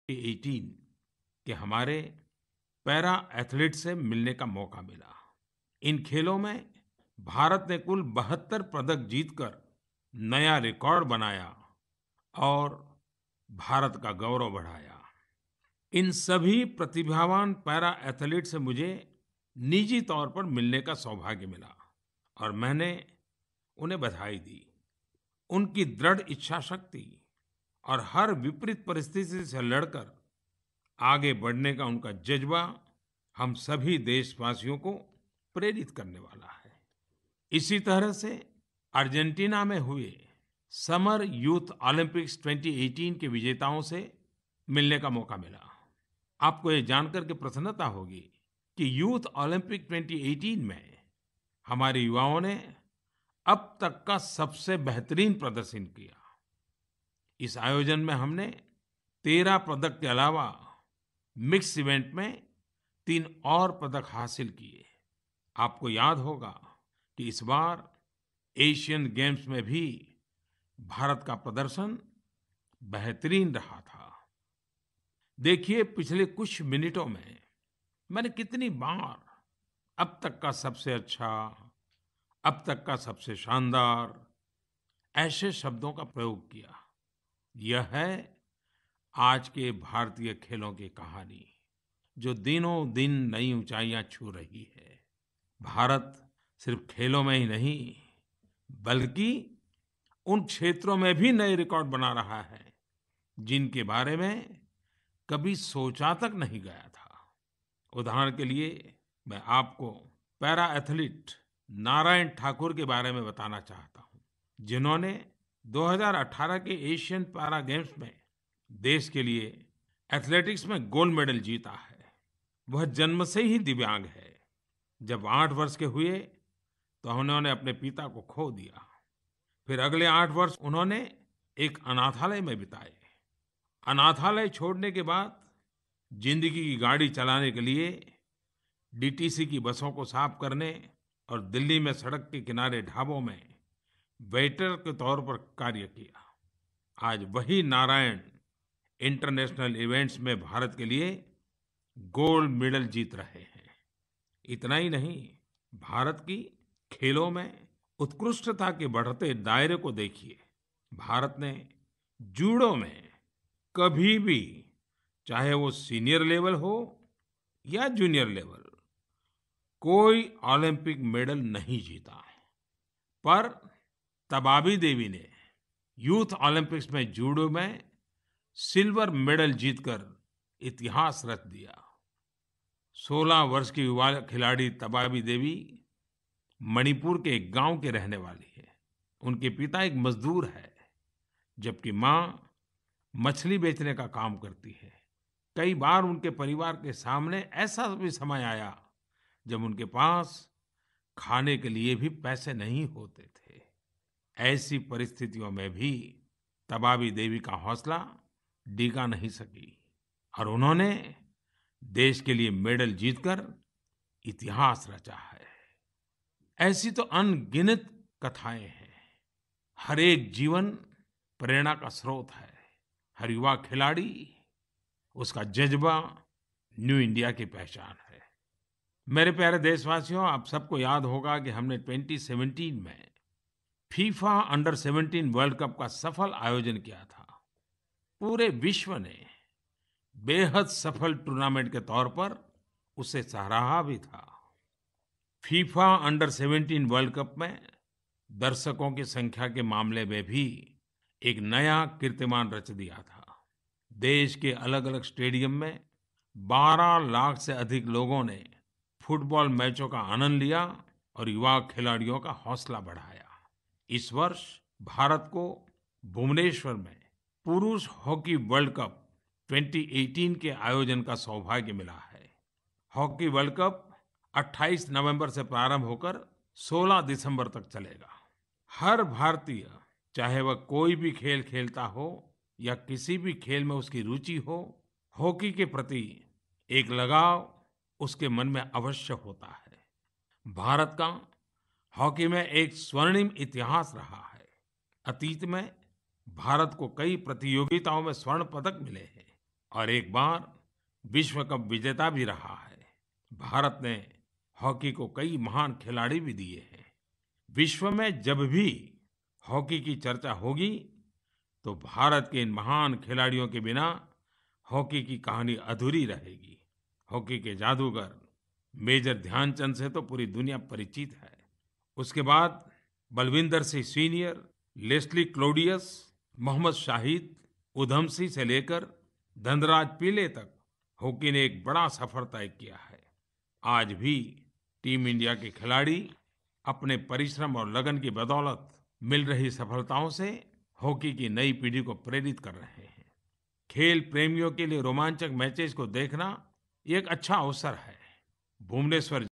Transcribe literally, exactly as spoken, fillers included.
अठारह के हमारे पैरा एथलीट से मिलने का मौका मिला। इन खेलों में भारत ने कुल बहत्तर पदक जीतकर नया रिकॉर्ड बनाया और भारत का गौरव बढ़ाया। इन सभी प्रतिभावान पैरा एथलीट से मुझे निजी तौर पर मिलने का सौभाग्य मिला और मैंने उन्हें बधाई दी। उनकी दृढ़ इच्छा शक्ति और हर विपरीत परिस्थिति से लड़कर आगे बढ़ने का उनका जज्बा हम सभी देशवासियों को प्रेरित करने वाला है। इसी तरह से अर्जेंटीना में हुए समर यूथ ओलंपिक्स दो हज़ार अठारह के विजेताओं से मिलने का मौका मिला। आपको ये जानकर के प्रसन्नता होगी कि यूथ ओलंपिक दो हज़ार अठारह में हमारे युवाओं ने अब तक का सबसे बेहतरीन प्रदर्शन किया। इस आयोजन में हमने तेरह पदक के अलावा मिक्स इवेंट में तीन और पदक हासिल किए। आपको याद होगा कि इस बार एशियन गेम्स में भी भारत का प्रदर्शन बेहतरीन रहा था। देखिए, पिछले कुछ मिनटों में मैंने कितनी बार अब तक का सबसे अच्छा, अब तक का सबसे शानदार ऐसे शब्दों का प्रयोग किया। यह है आज के भारतीय खेलों की कहानी, जो दिनों दिन नई ऊंचाइयां छू रही है। भारत सिर्फ खेलों में ही नहीं, बल्कि उन क्षेत्रों में भी नए रिकॉर्ड बना रहा है जिनके बारे में कभी सोचा तक नहीं गया था। उदाहरण के लिए मैं आपको पैरा एथलीट नारायण ठाकुर के बारे में बताना चाहता हूं, जिन्होंने दो हज़ार अठारह के एशियन पैरा गेम्स में देश के लिए एथलेटिक्स में गोल्ड मेडल जीता है। वह जन्म से ही दिव्यांग है। जब आठ वर्ष के हुए तो उन्होंने अपने पिता को खो दिया। फिर अगले आठ वर्ष उन्होंने एक अनाथालय में बिताए। अनाथालय छोड़ने के बाद जिंदगी की गाड़ी चलाने के लिए डीटीसी की बसों को साफ करने और दिल्ली में सड़क के किनारे ढाबों में वेटर के तौर पर कार्य किया। आज वही नारायण इंटरनेशनल इवेंट्स में भारत के लिए गोल्ड मेडल जीत रहे हैं। इतना ही नहीं, भारत की खेलों में उत्कृष्टता के बढ़ते दायरे को देखिए। भारत ने जूडो में कभी भी, चाहे वो सीनियर लेवल हो या जूनियर लेवल, कोई ओलंपिक मेडल नहीं जीता। पर तबाबी देवी ने यूथ ओलंपिक्स में जूडो में सिल्वर मेडल जीतकर इतिहास रच दिया। सोलह वर्ष की युवा खिलाड़ी तबाबी देवी मणिपुर के एक गांव के रहने वाली है। उनके पिता एक मजदूर है, जबकि मां मछली बेचने का काम करती है। कई बार उनके परिवार के सामने ऐसा भी समय आया जब उनके पास खाने के लिए भी पैसे नहीं होते थे। ऐसी परिस्थितियों में भी तबाबी देवी का हौसला डिगा नहीं सकी और उन्होंने देश के लिए मेडल जीतकर इतिहास रचा है। ऐसी तो अनगिनत कथाएं हैं। हर एक जीवन प्रेरणा का स्रोत है। हर युवा खिलाड़ी, उसका जज्बा न्यू इंडिया की पहचान है। मेरे प्यारे देशवासियों, आप सबको याद होगा कि हमने दो हज़ार सत्रह में फीफा अंडर सत्रह वर्ल्ड कप का सफल आयोजन किया था। पूरे विश्व ने बेहद सफल टूर्नामेंट के तौर पर उसे सराहा भी था। फीफा अंडर सत्रह वर्ल्ड कप में दर्शकों की संख्या के मामले में भी एक नया कीर्तिमान रच दिया था। देश के अलग अलग स्टेडियम में बारह लाख से अधिक लोगों ने फुटबॉल मैचों का आनंद लिया और युवा खिलाड़ियों का हौसला बढ़ाया। इस वर्ष भारत को भुवनेश्वर में पुरुष हॉकी वर्ल्ड कप दो हज़ार अठारह के आयोजन का सौभाग्य मिला है। हॉकी वर्ल्ड कप अट्ठाईस नवंबर से प्रारंभ होकर सोलह दिसंबर तक चलेगा। हर भारतीय, चाहे वह कोई भी खेल खेलता हो या किसी भी खेल में उसकी रुचि हो, हॉकी के प्रति एक लगाव उसके मन में अवश्य होता है। भारत का हॉकी में एक स्वर्णिम इतिहास रहा है। अतीत में भारत को कई प्रतियोगिताओं में स्वर्ण पदक मिले हैं। और एक बार विश्व कप विजेता भी रहा है। भारत ने हॉकी को कई महान खिलाड़ी भी दिए हैं। विश्व में जब भी हॉकी की चर्चा होगी तो भारत के इन महान खिलाड़ियों के बिना हॉकी की कहानी अधूरी रहेगी। हॉकी के जादूगर मेजर ध्यानचंद से तो पूरी दुनिया परिचित है। उसके बाद बलविंदर सिंह सीनियर, लेस्ली क्लौडियस, मोहम्मद शाहिद, उधम सिंह से लेकर धनराज पिल्ले तक हॉकी ने एक बड़ा सफर तय किया है। आज भी टीम इंडिया के खिलाड़ी अपने परिश्रम और लगन की बदौलत मिल रही सफलताओं से हॉकी की नई पीढ़ी को प्रेरित कर रहे हैं। खेल प्रेमियों के लिए रोमांचक मैचेस को देखना ये एक अच्छा अवसर है। भुवनेश्वर